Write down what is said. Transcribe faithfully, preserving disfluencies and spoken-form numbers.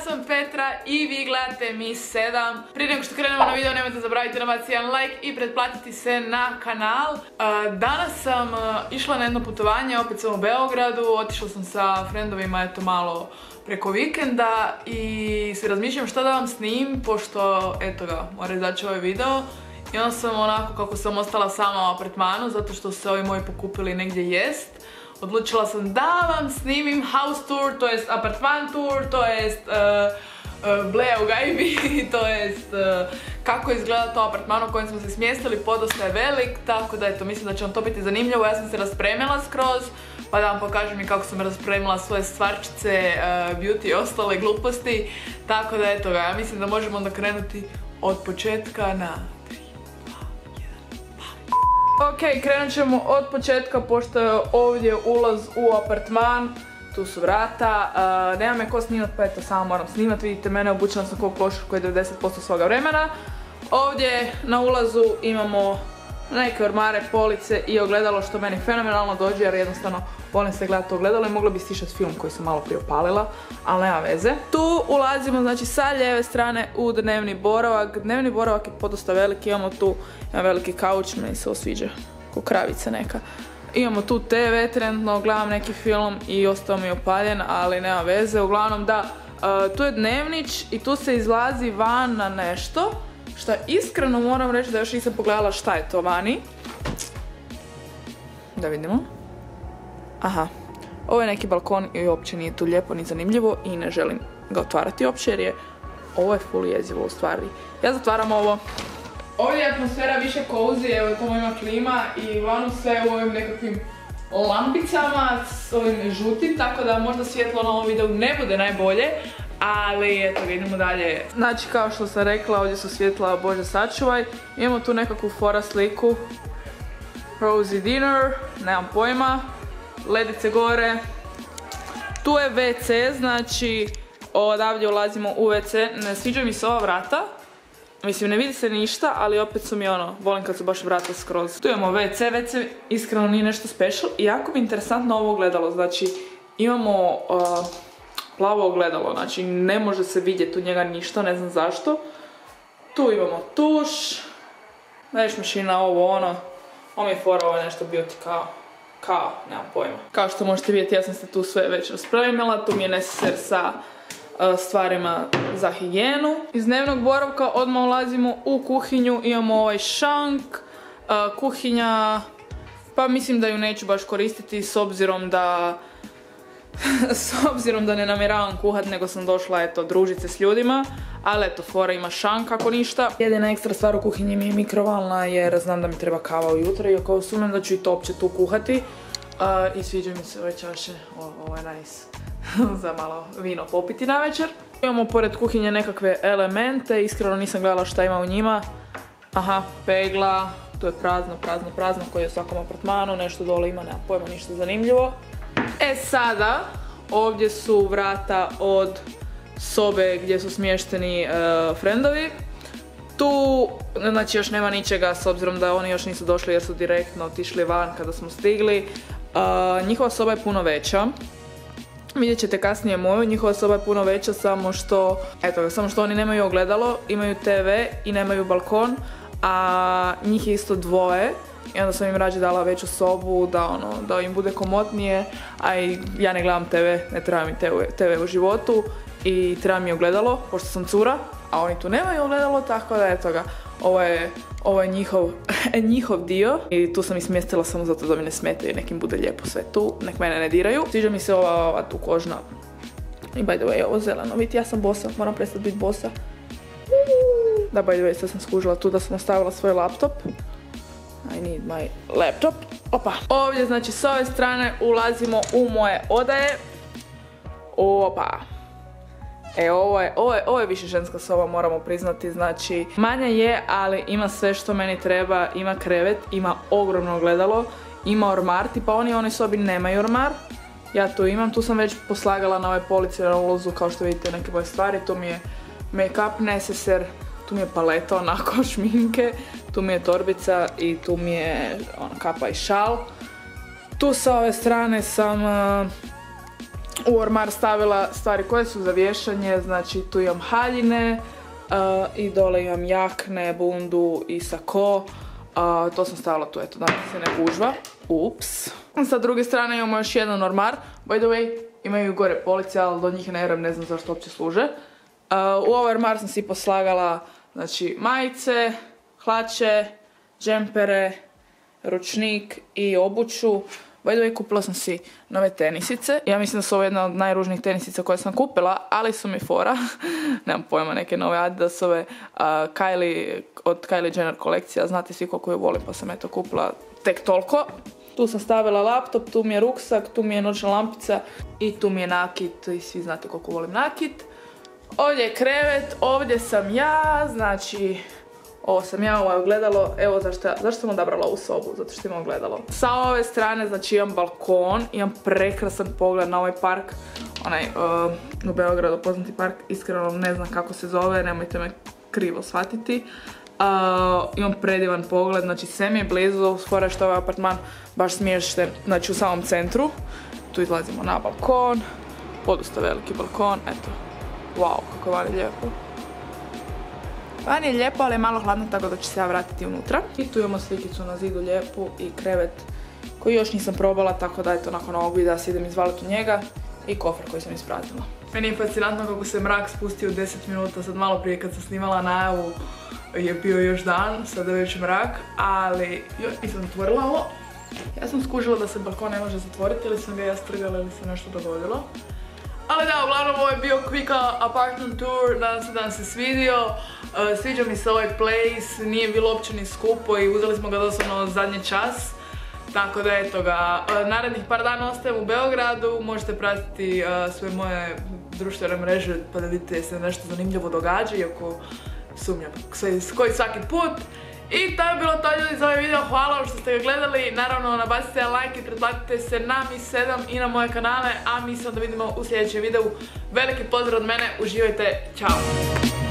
sam Petra i vi gledate Mi sedam. Prije nego što krenemo na video nemojte zaboraviti da baciti jedan like i pretplatiti se na kanal. Danas sam išla na jedno putovanje, opet sam u Beogradu, otišla sam sa frendovima eto malo preko vikenda i se razmišljam šta da vam snimim pošto eto ga, mora izaći ovaj video. I onda sam onako kako sam ostala sama u apartmanu zato što se ovi moji pokupili negdje jest. Odlučila sam da vam snimim house tour, to jest apartman tour, to jest uh, uh, bleja u gajbi, to jest uh, kako izgleda to apartman u kojem smo se smjestili, podosta je velik, tako da eto, mislim da će vam to biti zanimljivo. Ja sam se raspremila skroz, pa da vam pokažem i kako sam raspremila svoje stvarčice, uh, beauty i ostale gluposti, tako da eto ga, ja mislim da možemo onda krenuti od početka na... Ok, krenut ćemo od početka pošto je ovdje ulaz u apartman, tu su vrata, uh, nema me ko snimat pa eto samo moram snimat, vidite mene obučena sam kao klošar koji je devedeset posto svoga vremena. Ovdje na ulazu imamo neke ormare, police i ogledalo što meni fenomenalno dođe jer jednostavno volim se gledati ogledalo i mogla bi stišati film koji sam malo prije opalila, ali nema veze. Tu ulazimo znači sa lijeve strane u dnevni boravak. Dnevni boravak je podosta veliki, imamo tu jedan veliki kauč, meni se osviđa ko kravica neka. Imamo tu te ve, trenutno gledam neki film i ostao mi je opaljen, ali nema veze. Uglavnom da, uh, tu je dnevnić i tu se izlazi van na nešto. Šta iskreno moram reći da još nisam pogledala šta je to vani. Da vidimo. Aha. Ovo je neki balkon i uopće nije tu lijepo ni zanimljivo i ne želim ga otvarati uopće jer je ovo je full jezivo u stvari. Ja zatvaram ovo. Ovdje je atmosfera više cozy, evo tamo ima klima i uglavnom sve u ovim nekakvim lampicama s ovim žutim, tako da možda svjetlo na ovom videu ne bude najbolje. Ali eto ga, idemo dalje. Znači kao što sam rekla, ovdje su svjetla, bože sačuvaj. Imamo tu nekakvu fora sliku. Rosy dinner, nemam pojma. Ledice gore. Tu je ve ce, znači odavdje ulazimo u ve ce. Ne sviđa mi se ova vrata. Mislim, ne vidi se ništa, ali opet su mi ono, volim kad su baš vrata skroz. Tu imamo ve ce, ve ce iskreno nije nešto special. I jako mi je interesantno ovo ogledalo, znači imamo... Uh, plavo ogledalo, znači ne može se vidjeti u njega ništa, ne znam zašto. Tu imamo tuš, veš mašina, ovo ono, ovo mi je fora, ovo je nešto beauty kao, kao, nemam pojma. Kao što možete vidjeti, ja sam se tu sve već raspremila, tu mi je neseser sa uh, stvarima za higijenu. Iz dnevnog boravka odmah ulazimo u kuhinju, imamo ovaj šank, uh, kuhinja, pa mislim da ju neću baš koristiti s obzirom da s obzirom da ne namjeravam kuhat nego sam došla eto družit se s ljudima, ali eto fora ima šank kako ništa. Jedina ekstra stvar u kuhinji mi je mikrovalna jer znam da mi treba kava ujutro i ako sumnjam da ću i to opće tu kuhati. Uh, I sviđa mi se ove čaše, o, ovo je nice za malo vino popiti na večer. Imamo pored kuhinje nekakve elemente, iskreno nisam gledala šta ima u njima. Aha, pegla, tu je prazno, prazno, prazno koji je u svakom apartmanu, nešto dole ima, nema pojma, ništa zanimljivo. E sada, ovdje su vrata od sobe gdje su smješteni uh, frendovi. Tu, znači još nema ničega s obzirom da oni još nisu došli jer su direktno otišli van kada smo stigli. Uh, njihova soba je puno veća. Vidjet ćete kasnije moju, njihova soba je puno veća samo što, eto, samo što oni nemaju ogledalo, imaju te ve i nemaju balkon, a njih je isto dvoje. I onda sam im rađe dala veću sobu da, ono, da im bude komotnije, a i ja ne gledam te ve, ne treba mi te ve u životu i treba mi ogledalo, pošto sam cura, a oni tu nemaju ogledalo, tako da eto ga, ovo je, ovo je njihov, njihov dio i tu sam ih smjestila samo zato da mi ne smete i nek im bude lijepo sve tu, nek mene ne diraju. Sviđa mi se ova, ova tu kožna i by the way ovo zeleno, vidite ja sam bosa, moram prestati biti bosa. Da by the way sad sam skužila tu da sam ostavila svoj laptop. I need my laptop. Opa. Ovdje znači s ove strane ulazimo u moje odaje. Opa. E ovo je, ovo je, ovo je više ženska soba, moramo priznati, znači manja je, ali ima sve što meni treba, ima krevet, ima ogromno ogledalo, ima ormar, tipa oni u onoj sobi nemaju ormar. Ja tu imam, tu sam već poslagala na ove police na ulazu kao što vidite neke moje stvari, tu mi je make-up neseser. Tu mi je paleta onako šminke, tu mi je torbica i tu mi je ona, kapa i šal. Tu sa ove strane sam uh, u ormar stavila stvari koje su za vješanje, znači tu imam haljine uh, i dole imam jakne, bundu i sako. Uh, to sam stavila tu, eto, da se ne gužva. Ups. Sa druge strane imamo još jedan ormar. By the way, imaju gore police, ali do njih ne vjerujem, ne znam zašto uopće služe. Uh, u ovaj ormar sam si poslagala, znači, majice, hlače, džempere, ručnik i obuću. By the way, kupila sam si nove tenisice. Ja mislim da su ovo jedna od najružnijih tenisica koje sam kupila, ali su mi fora. Nemam pojma, neke nove Adidasove. Uh, Kylie, od Kylie Jenner kolekcija. Znate svi koliko ju volim, pa sam eto kupila tek toliko. Tu sam stavila laptop, tu mi je ruksak, tu mi je noćna lampica i tu mi je nakit. I svi znate koliko volim nakit. Ovdje je krevet, ovdje sam ja, znači... Ovo sam ja, ovo je ogledalo, evo zašto, zašto sam odabrala ovu sobu, zato što imam ogledalo. Sa ove strane, znači imam balkon, imam prekrasan pogled na ovaj park, onaj uh, u Beogradu poznati park, iskreno ne znam kako se zove, nemojte me krivo shvatiti. Uh, imam predivan pogled, znači sve mi je blizu, skoro što ovaj apartman baš smješten, znači u samom centru. Tu izlazimo na balkon, podosta veliki balkon, eto, wow, kako vani lijepo. Van je lijepo, ali je malo hladno, tako da ću se ja vratiti unutra. I tu imamo slikicu na zidu lijepu i krevet koji još nisam probala, tako da eto nakon ovog videa se idem izvaliti u njega i kofer koji sam ispraznila. Meni je fascinantno kako se mrak spustio u deset minuta, sad malo prije kad sam snimala najavu je bio još dan, sada je već mrak, ali još nisam zatvorila ovo. Ja sam skužila da se balkon ne može zatvoriti ili sam ga ja strgala ili se nešto dogodilo. Ali da, uglavnom ovo je bio quick apartment tour, nadam se da vam se svidio. Uh, sviđa mi se ovaj place, nije bilo uopće ni skupo i uzeli smo ga doslovno zadnji čas. Tako da eto ga, uh, narednih par dana ostajem u Beogradu, možete pratiti uh, sve moje društvene mreže pa da vidite se nešto zanimljivo događa, iako sumnjam koji svaki put. I to je bilo to ljudi za ovaj video, hvala vam što ste ga gledali, naravno nabacite like i pretplatite se na Mi sedam i na moje kanale, a mi se onda vidimo u sljedećem videu. Veliki pozdrav od mene, uživajte, ćao!